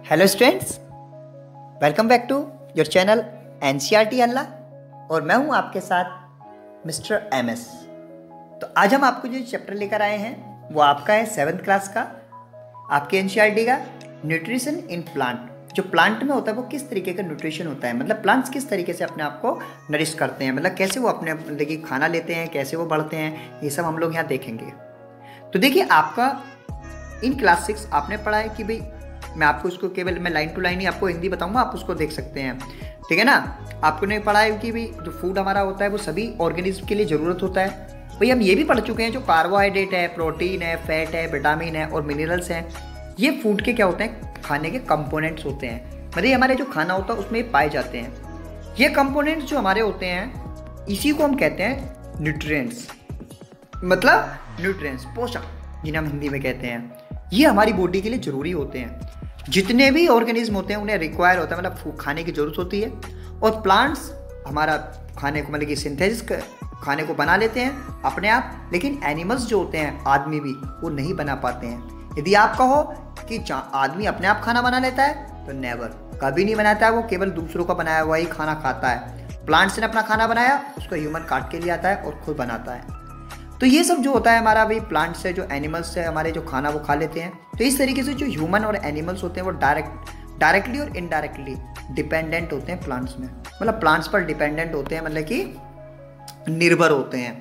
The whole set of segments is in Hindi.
Hello students, welcome back to your channel NCERT अल्लाह और मैं हूं आपके साथ मिस्टर एमएस। तो आज हम आपको जो चैप्टर लेकर आए हैं वो आपका है 7th क्लास का, आपके एनसीईआरटी का न्यूट्रिशन इन प्लांट। जो प्लांट में होता है वो किस तरीके का न्यूट्रिशन होता है, मतलब प्लांट्स किस तरीके से अपने आप को नरिश करते हैं, मतलब कैसे वो अपने देखिए खाना लेते हैं, कैसे वो बढ़ते हैं, ये सब हम लोग यहाँ देखेंगे। तो देखिए आपका इन क्लास 6 आपने पढ़ा है कि भाई मैं आपको इसको केवल मैं लाइन टू लाइन ही आपको हिंदी बताऊंगा, आप उसको देख सकते हैं, ठीक है ना। आपको नहीं पढ़ा है कि भाई जो फूड हमारा होता है वो सभी ऑर्गेनिज्म के लिए ज़रूरत होता है। भाई हम ये भी पढ़ चुके हैं जो कार्बोहाइड्रेट है, प्रोटीन है, फैट है, विटामिन है और मिनरल्स हैं, ये फूड के क्या होते हैं, खाने के कंपोनेंट्स होते हैं। मतलब हमारे जो खाना होता है उसमें पाए जाते हैं ये कंपोनेंट्स जो हमारे होते हैं, इसी को हम कहते हैं न्यूट्रिएंट्स, मतलब न्यूट्रिएंट्स पोषक जिन्हें हम हिंदी में कहते हैं। ये हमारी बॉडी के लिए ज़रूरी होते हैं। जितने भी ऑर्गेनिज्म होते हैं उन्हें रिक्वायर होता है, मतलब खाने की ज़रूरत होती है। और प्लांट्स हमारा खाने को मतलब कि सिंथेसिस खाने को बना लेते हैं अपने आप, लेकिन एनिमल्स जो होते हैं, आदमी भी, वो नहीं बना पाते हैं। यदि आप कहो कि आदमी अपने आप खाना बना लेता है तो नेवर, कभी नहीं बनाता है। वो केवल दूसरों का बनाया हुआ ही खाना खाता है। प्लांट्स ने अपना खाना बनाया, उसको ह्यूमन काट के लिए आता है और खुद बनाता है। तो ये सब जो होता है हमारा भाई प्लांट से, जो एनिमल्स से हमारे जो खाना वो खा लेते हैं। तो इस तरीके से जो ह्यूमन और एनिमल्स होते हैं वो डायरेक्टली और इनडायरेक्टली डिपेंडेंट होते हैं प्लांट्स में, मतलब प्लांट्स पर डिपेंडेंट होते हैं, मतलब कि निर्भर होते हैं।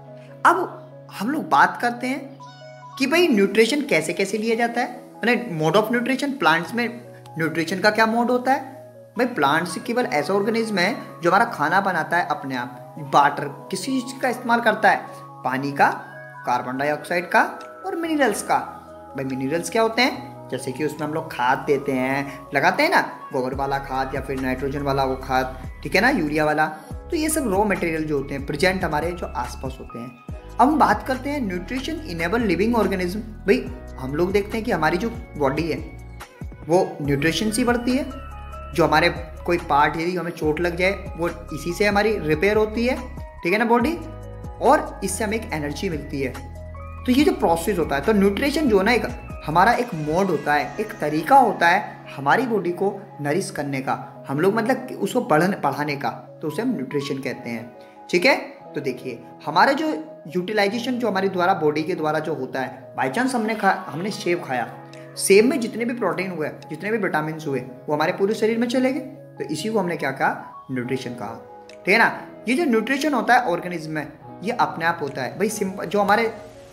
अब हम लोग बात करते हैं कि भाई न्यूट्रिशन कैसे कैसे लिया जाता है, मतलब मोड ऑफ न्यूट्रिशन। प्लांट्स में न्यूट्रिशन का क्या मोड होता है भाई? प्लांट्स केवल ऐसा ऑर्गेनिज्म है जो हमारा खाना बनाता है अपने आप। वाटर किसी चीज़ का इस्तेमाल करता है, पानी का, कार्बन डाइऑक्साइड का और मिनरल्स का। भाई मिनरल्स क्या होते हैं, जैसे कि उसमें हम लोग खाद देते हैं, लगाते हैं ना, गोबर वाला खाद या फिर नाइट्रोजन वाला वो खाद, ठीक है ना, यूरिया वाला। तो ये सब रॉ मटेरियल जो होते हैं प्रेजेंट हमारे जो आसपास होते हैं। अब हम बात करते हैं न्यूट्रिशन इनेबल लिविंग ऑर्गेनिज्म। भाई हम लोग देखते हैं कि हमारी जो बॉडी है वो न्यूट्रिशन से बढ़ती है। जो हमारे कोई पार्ट यदि हमें चोट लग जाए वो इसी से हमारी रिपेयर होती है, ठीक है ना बॉडी, और इससे हमें एक एनर्जी मिलती है। तो ये जो प्रोसेस होता है, तो न्यूट्रिशन जो ना एक हमारा एक मोड होता है, एक तरीका होता है हमारी बॉडी को नरिश करने का, हम लोग मतलब उसको बढ़ाने का, तो उसे हम न्यूट्रिशन कहते हैं, ठीक है। तो देखिए हमारा जो यूटिलाइजेशन जो हमारे द्वारा बॉडी के द्वारा जो होता है, बाई चांस हमने सेब खाया, सेब में जितने भी प्रोटीन हुए, जितने भी विटामिन हुए, वो हमारे पूरे शरीर में चले गए। तो इसी को हमने क्या कहा, न्यूट्रिशन कहा, ठीक है ना। ये जो न्यूट्रिशन होता है ऑर्गेनिज्म में, ये अपने आप होता है भाई। सिंपल जो हमारे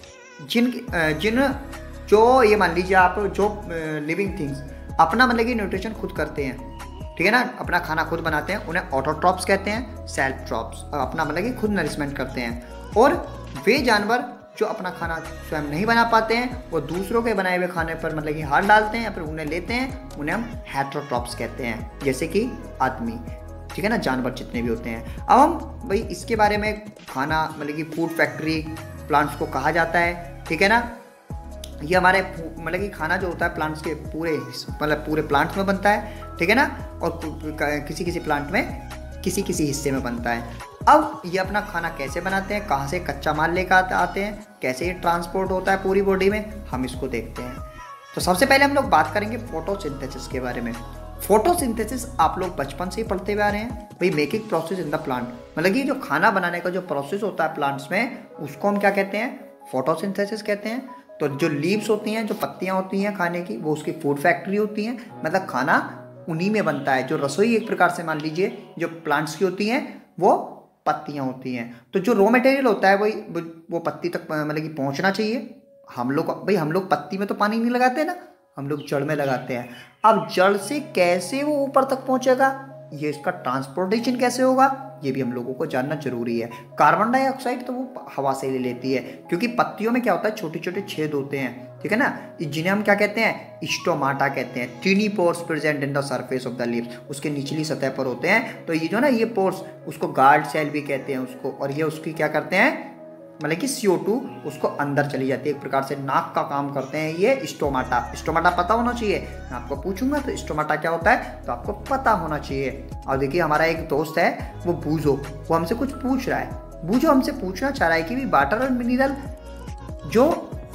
जिन जो ये मान लीजिए आप जो लिविंग थिंग्स अपना मतलब कि न्यूट्रिशन खुद करते हैं, ठीक है ना, अपना खाना खुद बनाते हैं, उन्हें ऑटोट्रॉप्स कहते हैं, सेल्फ ट्रॉप्स, अपना मतलब कि खुद नरिशमेंट करते हैं। और वे जानवर जो अपना खाना स्वयं नहीं बना पाते हैं, वो दूसरों के बनाए हुए खाने पर मतलब कि हाथ डालते हैं या फिर उन्हें लेते हैं, उन्हें हम हेटेरोट्रॉप्स कहते हैं, जैसे कि आदमी, ठीक है ना, जानवर जितने भी होते हैं। अब हम भाई इसके बारे में खाना मतलब कि फूड फैक्ट्री प्लांट्स को कहा जाता है, ठीक है ना। ये हमारे मतलब कि खाना जो होता है प्लांट्स के पूरे प्लांट्स में बनता है, ठीक है ना, और किसी किसी प्लांट में किसी किसी हिस्से में बनता है। अब ये अपना खाना कैसे बनाते हैं, कहाँ से कच्चा माल लेकर आते हैं, कैसे ये ट्रांसपोर्ट होता है पूरी बॉडी में, हम इसको देखते हैं। तो सबसे पहले हम लोग बात करेंगे फोटोसिंथेसिस के बारे में। फोटोसिंथेसिस आप लोग बचपन से ही पढ़ते हुए आ रहे हैं भाई, making process in the plant, मतलब कि जो खाना बनाने का जो प्रोसेस होता है प्लांट्स में, उसको हम क्या कहते हैं, फोटोसिंथेसिस कहते हैं। तो जो लीव्स होती हैं, जो पत्तियां होती हैं खाने की, वो उसकी फूड फैक्ट्री होती हैं, मतलब खाना उन्हीं में बनता है। जो रसोई एक प्रकार से मान लीजिए जो प्लांट्स की होती हैं वो पत्तियां होती हैं। तो जो रॉ मटेरियल होता है वही वो पत्ती तक मतलब कि पहुंचना चाहिए। हम लोग पत्ती में तो पानी नहीं लगाते ना, हम लोग जड़ में लगाते हैं। अब जड़ से कैसे वो ऊपर तक पहुंचेगा, ये इसका ट्रांसपोर्टेशन कैसे होगा, ये भी हम लोगों को जानना जरूरी है। कार्बन डाइऑक्साइड तो वो हवा से ले लेती है, क्योंकि पत्तियों में क्या होता है, छोटे छोटे छेद होते हैं, ठीक है ना, जिन्हें हम क्या कहते हैं, स्टोमाटा कहते हैं। Tiny pores present in the surface of the leaves, उसके निचली सतह पर होते हैं। तो ये जो ना ये पोर्स, उसको गार्ड सेल भी कहते हैं उसको, और ये उसकी क्या करते हैं, मतलब कि CO2 उसको अंदर चली जाती है, एक प्रकार से नाक का काम करते हैं ये स्टोमाटा पता होना चाहिए। मैं आपको पूछूंगा तो स्टोमाटा क्या होता है तो आपको पता होना चाहिए। और देखिए हमारा एक दोस्त है वो बूझो, वो हमसे कुछ पूछ रहा है। बूझो हमसे पूछना चाह रहा है कि वाटर और मिनरल जो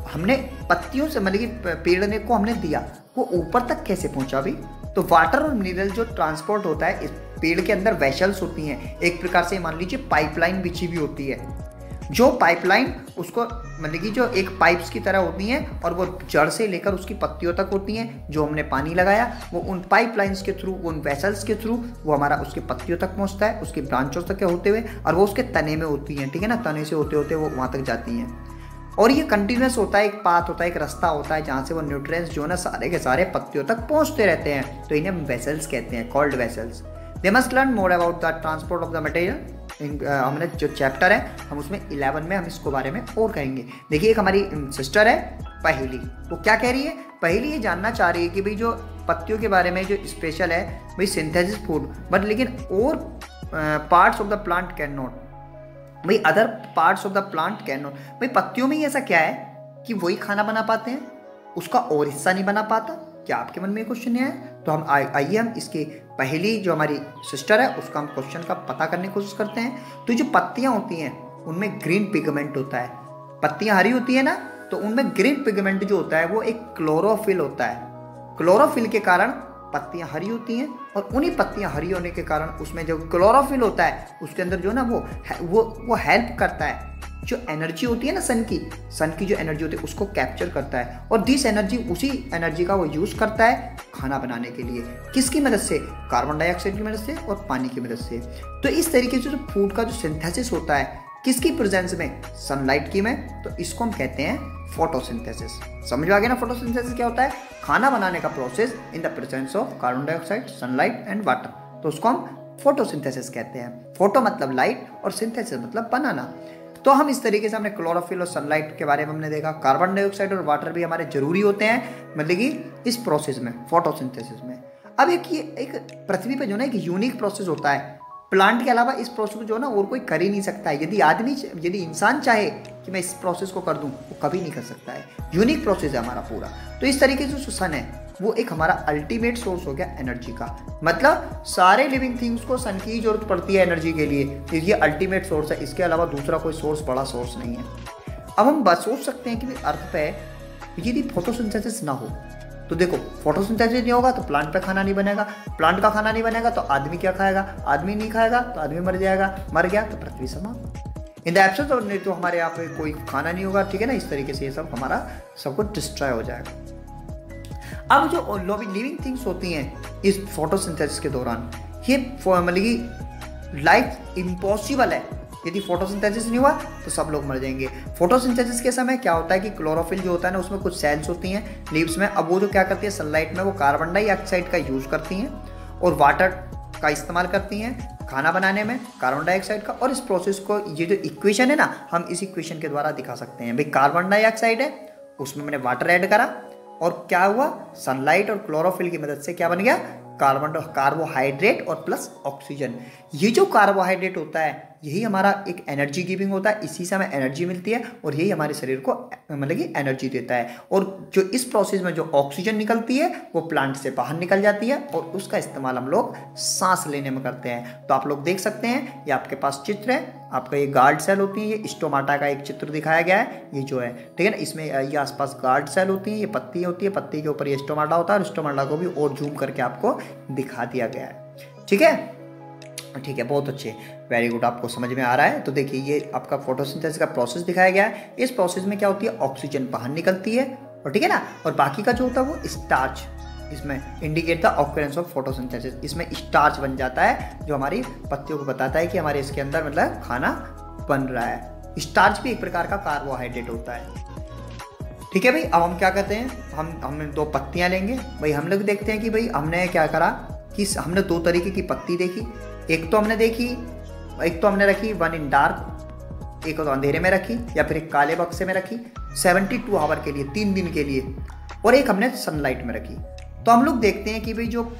हमने पत्तियों से मतलब कि पेड़ ने को हमने दिया, वो ऊपर तक कैसे पहुंचा भी? तो वाटर और मिनरल जो ट्रांसपोर्ट होता है, इस पेड़ के अंदर वेसल्स होती हैं, एक प्रकार से मान लीजिए पाइपलाइन बिछी हुई होती है। जो पाइपलाइन उसको मतलब कि जो एक पाइप्स की तरह होती हैं और वो जड़ से लेकर उसकी पत्तियों तक होती हैं। जो हमने पानी लगाया वो उन पाइपलाइंस के थ्रू, उन वेसल्स के थ्रू वो हमारा उसकी पत्तियों तक पहुंचता है, उसकी ब्रांचों तक होते हुए, और वो उसके तने में होती हैं, ठीक है ना। तने से होते होते वो वहाँ तक जाती हैं और ये कंटिन्यूस होता है, एक पाथ होता है, एक रास्ता होता है जहाँ से वो न्यूट्रिएंट्स जो है ना सारे के सारे पत्तियों तक पहुँचते रहते हैं। तो इन्हें हम वेसल्स कहते हैं, called vessels. They must learn more about the transport of the material. हमने जो चैप्टर है हम उसमें 11 में हम इसको बारे में और कहेंगे। देखिए एक हमारी सिस्टर है पहेली, वो क्या कह रही है? पहेली ये जानना चाह रही है कि भाई जो पत्तियों के बारे में जो स्पेशल है भाई सिंथेसिस फूड, बट लेकिन और parts of the plant can not, भाई other parts of the plant can not. भाई पत्तियों में ही ऐसा क्या है कि वही खाना बना पाते हैं, उसका और हिस्सा नहीं बना पाता? क्या आपके मन में क्वेश्चन है? तो हम आइए हम इसके पहली जो हमारी सिस्टर है उसका हम क्वेश्चन का पता करने की कोशिश करते हैं। तो जो पत्तियां होती हैं उनमें ग्रीन पिगमेंट होता है। पत्तियां हरी होती है ना, तो उनमें ग्रीन पिगमेंट जो होता है वो एक क्लोरोफिल होता है। क्लोरोफिल के कारण पत्तियां हरी होती हैं और उन्हीं पत्तियां हरी होने के कारण उसमें जो क्लोरोफिल होता है उसके अंदर जो ना वो हेल्प करता है। जो एनर्जी होती है ना सन की जो एनर्जी होती है उसको कैप्चर करता है और दिस एनर्जी, उसी एनर्जी का वो यूज़ करता है खाना बनाने के लिए। किसकी मदद से? कार्बन डाइऑक्साइड की मदद से और पानी की मदद से। तो इस तरीके से जो फूड का जो सिंथेसिस होता है किसकी प्रेजेंस में? सनलाइट की में। तो इसको हम कहते हैं फोटोसिंथेसिस। समझ में आ गया ना फोटोसिंथेसिस क्या होता है? खाना बनाने का process in the presence of carbon dioxide, sunlight and water. तो उसको हम फोटोसिंथेसिस कहते हैं। फोटो मतलब लाइट और सिंथेसिस मतलब बनाना। तो हम इस तरीके से हमने क्लोरोफिल और सनलाइट के बारे में हमने देखा। कार्बन डाइऑक्साइड और वाटर भी हमारे जरूरी होते हैं मतलब कि इस प्रोसेस में, फोटोसिंथेसिस में। अब एक पृथ्वी पे जो ना एक यूनिक प्रोसेस होता है, प्लांट के अलावा इस प्रोसेस को जो ना और कोई कर ही नहीं सकता है। यदि इंसान चाहे कि मैं इस प्रोसेस को कर दूं, वो कभी नहीं कर सकता है। यूनिक प्रोसेस है हमारा पूरा। तो इस तरीके से जो सन है वो एक हमारा अल्टीमेट सोर्स हो गया एनर्जी का। मतलब सारे लिविंग थिंग्स को सन की ही जरूरत पड़ती है एनर्जी के लिए, तो ये अल्टीमेट सोर्स है। इसके अलावा दूसरा कोई सोर्स, बड़ा सोर्स नहीं है। अब हम बात सोच सकते हैं कि अर्थ पे यदि फोटोसिंथेसिस ना हो तो देखो, फोटोसिंथेसिस नहीं होगा तो प्लांट पे खाना नहीं बनेगा, प्लांट का खाना नहीं बनेगा तो आदमी क्या खाएगा, आदमी नहीं खाएगा तो आदमी मर जाएगा, मर गया तो पृथ्वी समाप्त। इन द एब्सेंस ऑफ नहीं तो हमारे यहाँ पे कोई खाना नहीं होगा, ठीक है ना। इस तरीके से ये सब हमारा सब कुछ डिस्ट्रॉय हो जाएगा। अब जो लिविंग थिंग्स होती हैं इस फोटोसिंथेसिस के दौरान, ये मतलब कि लाइफ इम्पॉसिबल है। यदि फोटोसिंथेसिस नहीं हुआ तो सब लोग मर जाएंगे। फोटोसिंथेसिस के समय क्या होता है कि क्लोरोफिल जो होता है ना उसमें कुछ सेल्स होती हैं लीव्स में। अब वो जो क्या करती है सनलाइट में वो कार्बन डाइऑक्साइड का यूज़ करती हैं और वाटर का इस्तेमाल करती हैं खाना बनाने में, कार्बन डाइऑक्साइड का। और इस प्रोसेस को, ये जो इक्वेशन है ना, हम इस इक्वेशन के द्वारा दिखा सकते हैं। भाई कार्बन डाइऑक्साइड है, उसमें मैंने वाटर ऐड करा और क्या हुआ, सनलाइट और क्लोरोफिल की मदद से क्या बन गया, कार्बोहाइड्रेट और प्लस ऑक्सीजन। ये जो कार्बोहाइड्रेट होता है यही हमारा एक एनर्जी गिविंग होता है, इसी से हमें एनर्जी मिलती है और यही हमारे शरीर को मतलब कि एनर्जी देता है। और जो इस प्रोसेस में जो ऑक्सीजन निकलती है वो प्लांट से बाहर निकल जाती है और उसका इस्तेमाल हम लोग सांस लेने में करते हैं। तो आप लोग देख सकते हैं, ये आपके पास चित्र है, आपका ये गार्ड सेल होती है, ये स्टोमाटा का एक चित्र दिखाया गया है, ये जो है, ठीक है ना। इसमें ये आसपास गार्ड सेल होती है, ये पत्ती होती है, पत्ती के ऊपर ये स्टोमाटा होता है और स्टोमाटा को भी और जूम करके आपको दिखा दिया गया है। ठीक है, ठीक है, बहुत अच्छे, वेरी गुड, आपको समझ में आ रहा है। तो देखिए ये आपका फोटोसिंथेसिस का प्रोसेस दिखाया गया है। इस प्रोसेस में क्या होती है, ऑक्सीजन बाहर निकलती है और ठीक है ना, और बाकी का जो होता है वो स्टार्च, इसमें indicate the occurrence of photosynthesis, इसमें स्टार्च बन जाता है जो हमारी पत्तियों को बताता है कि हमारे इसके अंदर मतलब खाना बन रहा है। स्टार्च भी एक प्रकार का कार्बोहाइड्रेट होता है। ठीक है भाई, अब हम क्या करते हैं, हमने दो पत्तियां लेंगे भाई। हम लोग देखते हैं कि भाई हमने क्या करा कि हमने दो तरीके की पत्ती देखी। एक तो हमने रखी वन इन डार्क, एक तो अंधेरे में रखी या फिर एक काले बक्से में रखी 72 आवर के लिए, 3 दिन के लिए, और एक हमने सनलाइट में रखी। तो हम लोग देखते हैं कि भाई जो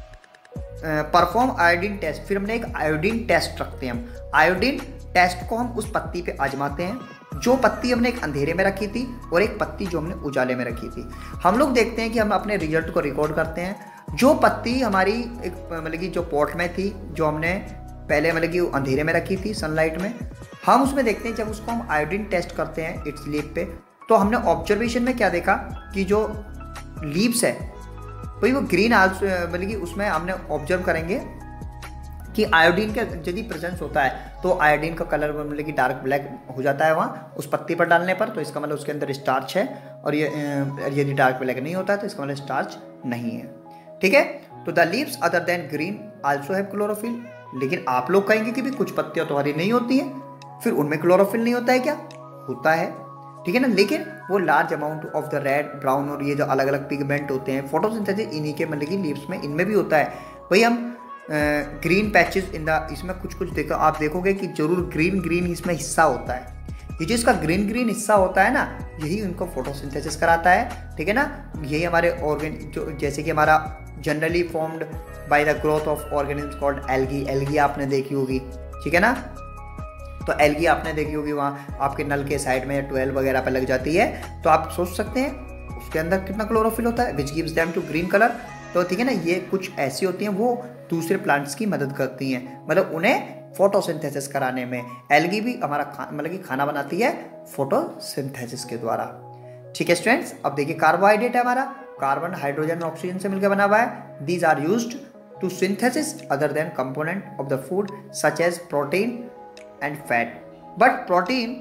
परफॉर्म आयोडीन टेस्ट, फिर हमने एक आयोडीन टेस्ट रखते हैं। हम आयोडीन टेस्ट को हम उस पत्ती पे आजमाते हैं। जो पत्ती हमने एक अंधेरे में रखी थी और एक पत्ती जो हमने उजाले में रखी थी, हम लोग देखते हैं कि हम अपने रिजल्ट को रिकॉर्ड करते हैं। जो पत्ती हमारी एक मतलब कि जो पॉट में थी, जो हमने पहले मतलब कि अंधेरे में रखी थी सनलाइट में, हम उसमें देखते हैं जब उसको हम आयोडीन टेस्ट करते हैं इट्स लीफ पे, तो हमने ऑब्जर्वेशन में क्या देखा कि जो लीव्स है भाई वो ग्रीन मतलब कि उसमें हमने ऑब्जर्व करेंगे कि आयोडीन का यदि प्रेजेंस होता है तो आयोडीन का कलर मतलब कि डार्क ब्लैक हो जाता है वहाँ उस पत्ती पर डालने पर, तो इसका मतलब उसके अंदर स्टार्च है। और ये यदि डार्क ब्लैक नहीं होता है तो इसका मतलब स्टार्च नहीं है। ठीक है, तो the leaves other than green also have chlorophyll. लेकिन आप लोग कहेंगे कि भी कुछ पत्तियां तो हरी नहीं होती हैं, फिर उनमें क्लोरोफिल नहीं होता है क्या? होता है, ठीक है ना। लेकिन वो large amount of the red, brown और ये जो अलग अलग पिगमेंट होते हैं फोटोसिंथेसिस इन्हीं के मतलब कि लीव्स में इनमें भी होता है। भाई हम ग्रीन पैचेस इन द, इसमें कुछ कुछ देखो, आप देखोगे कि जरूर ग्रीन ग्रीन इसमें हिस्सा होता है। ये जो इसका ग्रीन ग्रीन हिस्सा होता है ना, यही उनको फोटोसिंथेसिस कराता है। ठीक है ना, यही हमारे ऑर्गेन जो जैसे कि हमारा generally formed by the growth of organism called algae. Algae आपने देखी होगी, ठीक है ना। तो एल्गी आपने देखी होगी वहाँ आपके नल के साइड में 12 वगैरह पे लग जाती है, तो आप सोच सकते हैं उसके अंदर कितना क्लोरोफिल होता है, which gives them to green colour. तो ठीक है ना, ये कुछ ऐसी होती हैं वो दूसरे प्लांट्स की मदद करती हैं, मतलब उन्हें फोटोसिंथेसिस कराने में। एल्गी भी हमारा मतलब कि खाना बनाती है फोटोसिंथेसिस के द्वारा। ठीक है स्टूडेंट्स, अब देखिए कार्बोहाइड्रेट है हमारा, कार्बन हाइड्रोजन और ऑक्सीजन से मिलकर बना हुआ है। These are used to synthesis other than component of the food such as protein and fat. But protein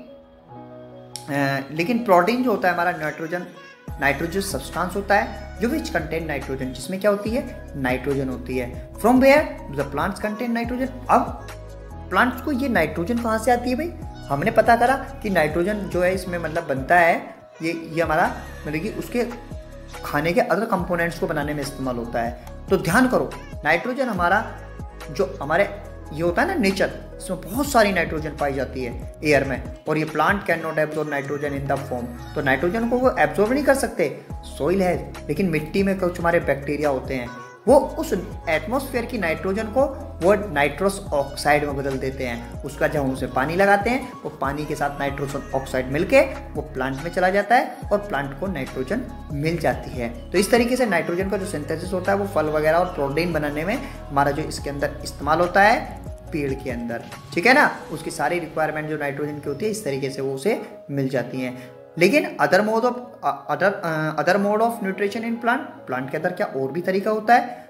लेकिन प्रोटीन जो होता है हमारा नाइट्रोजन सब्सटेंस होता है जो विच कंटेन नाइट्रोजन, जिसमें क्या होती है, नाइट्रोजन होती है। From where the plants contain nitrogen. अब प्लांट्स को ये नाइट्रोजन कहाँ से आती है भाई? हमने पता करा कि नाइट्रोजन जो है इसमें मतलब बनता है, ये हमारा मतलब कि उसके खाने के अदर कंपोनेंट्स को बनाने में इस्तेमाल होता है। तो ध्यान करो, नाइट्रोजन हमारा जो हमारे ये होता है ना नेचर, इसमें बहुत सारी नाइट्रोजन पाई जाती है एयर में, और ये plant can not absorb nitrogen in the form. तो नाइट्रोजन को वो एब्जॉर्ब नहीं कर सकते, सॉइल है, लेकिन मिट्टी में कुछ हमारे बैक्टीरिया होते हैं, वो उस एटमॉस्फेयर की नाइट्रोजन को वो नाइट्रस ऑक्साइड में बदल देते हैं। उसका जब हम उसे पानी लगाते हैं, वो पानी के साथ नाइट्रस ऑक्साइड मिलके वो प्लांट में चला जाता है और प्लांट को नाइट्रोजन मिल जाती है। तो इस तरीके से नाइट्रोजन का जो सिंथेसिस होता है वो फल वगैरह और प्रोटीन बनाने में हमारा जो इसके अंदर इस्तेमाल होता है पेड़ के अंदर, ठीक है ना। उसकी सारी रिक्वायरमेंट जो नाइट्रोजन की होती है इस तरीके से वो उसे मिल जाती हैं। लेकिन other mode of nutrition in plant के अंदर क्या और भी तरीका होता है?